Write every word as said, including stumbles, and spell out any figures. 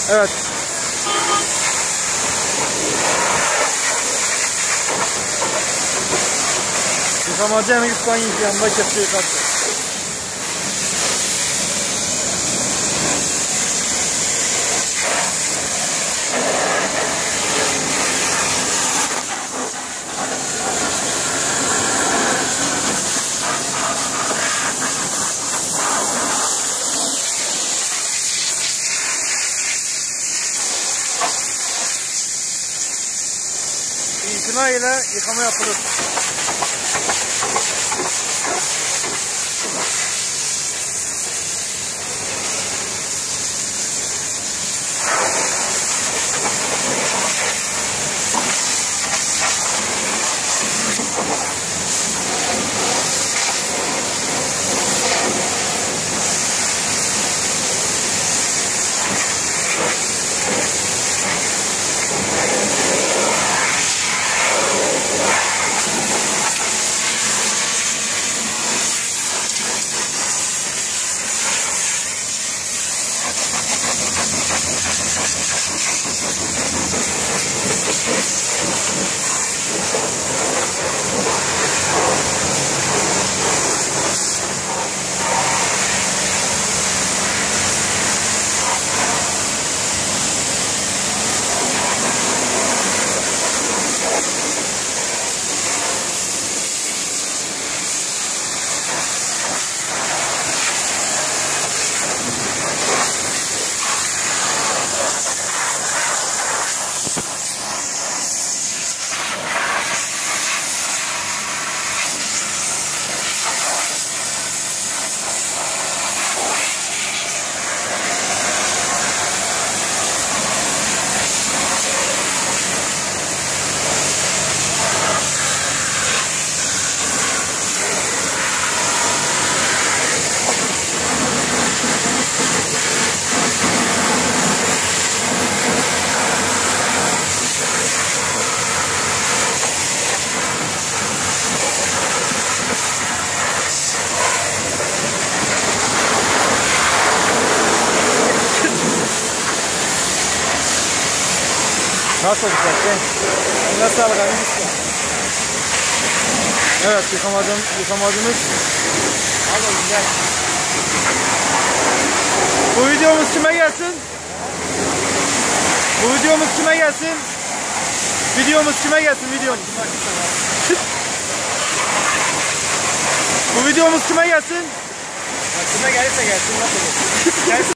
Evet. Yıkamacı hemen İspanya yanında kepçeyi kattı. İtina ile yıkama yapılır. Nasıl olacak? Eline sağlık abi. Evet, yıkamadığım, yıkamadığımız. Al oğlum gel. Bu videomuz kime gelsin? Bu videomuz kime gelsin? Videomuz kime gelsin? Videomuz. Bu videomuz kime gelsin? Kime gelirse gelsin. Nasıl gelsin?